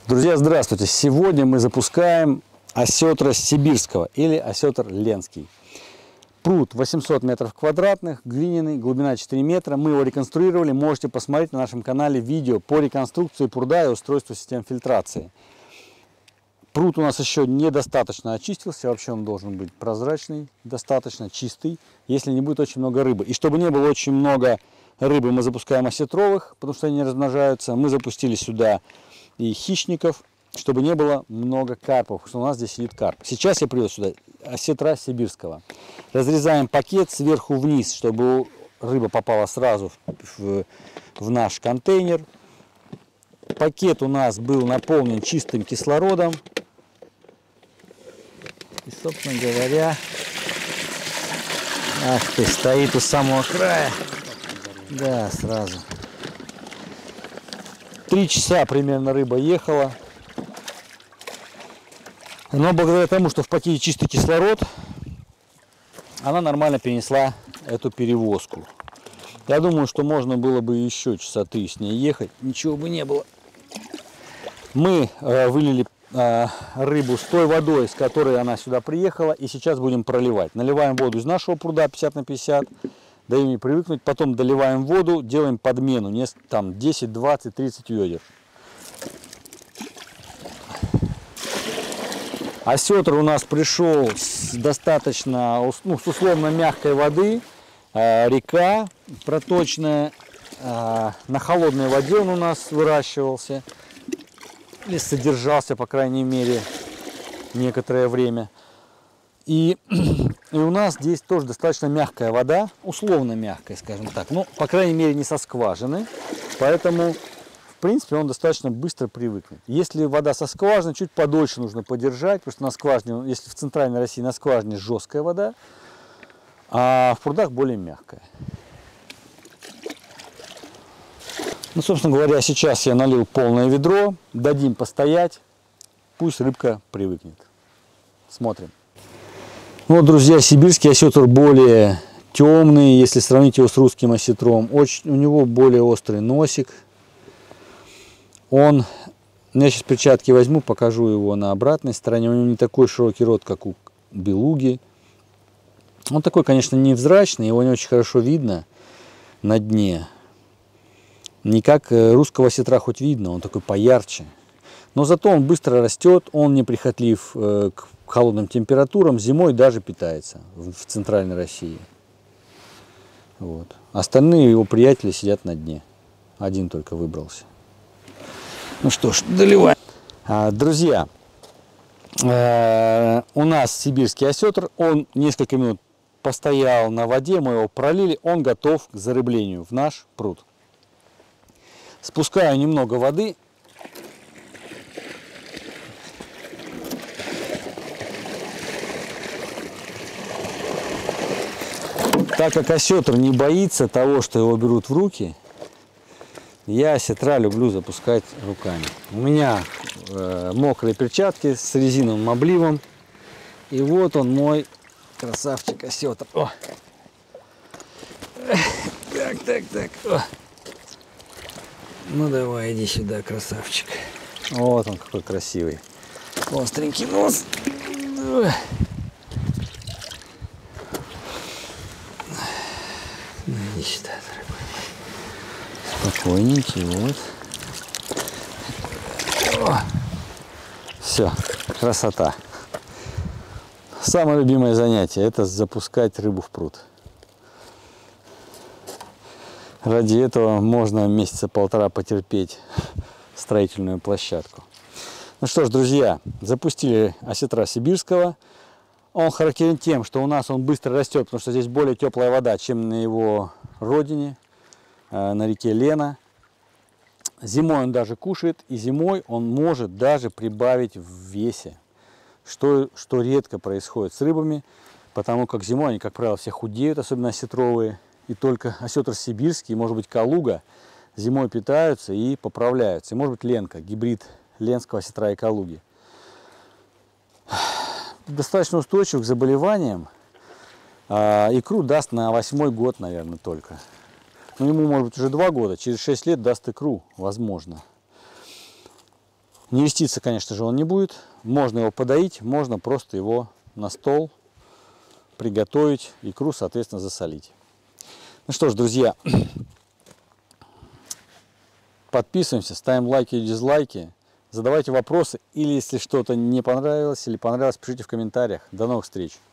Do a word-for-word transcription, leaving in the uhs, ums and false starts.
Друзья, здравствуйте! Сегодня мы запускаем осетра сибирского или осетр ленский. Пруд восемьсот метров квадратных, глиняный, глубина четыре метра. Мы его реконструировали. Можете посмотреть на нашем канале видео по реконструкции пруда и устройству систем фильтрации. Пруд у нас еще недостаточно очистился. Вообще он должен быть прозрачный, достаточно чистый, если не будет очень много рыбы. И чтобы не было очень много рыбы, мы запускаем осетровых, потому что они не размножаются. Мы запустили сюда и хищников, чтобы не было много карпов, потому что у нас здесь сидит карп. Сейчас я привез сюда осетра сибирского. Разрезаем пакет сверху вниз, чтобы рыба попала сразу в, в, в наш контейнер. Пакет у нас был наполнен чистым кислородом. И, собственно говоря, ах ты, стоит у самого края. Да, сразу. Три часа примерно рыба ехала. Но благодаря тому, что в пакете чистый кислород, она нормально перенесла эту перевозку. Я думаю, что можно было бы еще часа три с ней ехать, ничего бы не было. Мы э, вылили э, рыбу с той водой, с которой она сюда приехала, и сейчас будем проливать. Наливаем воду из нашего пруда пятьдесят на пятьдесят. Даем ей привыкнуть, потом доливаем воду, делаем подмену, там десять, двадцать, тридцать ведер. Осетр у нас пришел с достаточно, ну, с условно мягкой воды, э, река проточная, э, на холодной воде он у нас выращивался, или содержался, по крайней мере, некоторое время. И, и у нас здесь тоже достаточно мягкая вода, условно мягкая, скажем так, но, по крайней мере, не со скважины, поэтому, в принципе, он достаточно быстро привыкнет. Если вода со скважины, чуть подольше нужно подержать, потому что на скважине, если в центральной России на скважине жесткая вода, а в прудах более мягкая. Ну, собственно говоря, сейчас я налил полное ведро, дадим постоять, пусть рыбка привыкнет. Смотрим. Вот, друзья, сибирский осетр более темный, если сравнить его с русским осетром. Очень, у него более острый носик. Он, я сейчас перчатки возьму, покажу его на обратной стороне. У него не такой широкий рот, как у белуги. Он такой, конечно, невзрачный, его не очень хорошо видно на дне. Не как русского осетра хоть видно, он такой поярче. Но зато он быстро растет, он неприхотлив к холодным температурам, зимой даже питается в центральной России. Вот. Остальные его приятели сидят на дне. Один только выбрался. Ну что ж, доливаем. А, друзья, э, у нас сибирский осетр, он несколько минут постоял на воде, мы его пролили, он готов к зарыблению в наш пруд. Спускаю немного воды. Так как осетр не боится того, что его берут в руки, я осетра люблю запускать руками. У меня э, мокрые перчатки с резиновым обливом. И вот он, мой красавчик осетр. О! Так, так, так. О! Ну давай, иди сюда, красавчик. Вот он какой красивый. Остренький нос. Иди сюда, дорогой мой. Спокойненький, вот. О! Все, красота. Самое любимое занятие — это запускать рыбу в пруд. Ради этого можно месяца полтора потерпеть строительную площадку. Ну что ж, друзья, запустили осетра сибирского. Он характерен тем, что у нас он быстро растет, потому что здесь более теплая вода, чем на его родине, на реке Лена. Зимой он даже кушает, и зимой он может даже прибавить в весе, что, что редко происходит с рыбами, потому как зимой они, как правило, все худеют, особенно осетровые, и только осетр сибирский, может быть, калуга, зимой питаются и поправляются. И может быть ленка, гибрид ленского осетра и калуги. Достаточно устойчив к заболеваниям. Икру даст на восьмой год, наверное, только. Ну, ему может быть уже два года, через шесть лет даст икру, возможно. Не веститься, конечно же, он не будет. Можно его подоить, можно просто его на стол приготовить, икру, соответственно, засолить. Ну что ж, друзья, подписываемся, ставим лайки и дизлайки, задавайте вопросы, или если что-то не понравилось или понравилось, пишите в комментариях. До новых встреч!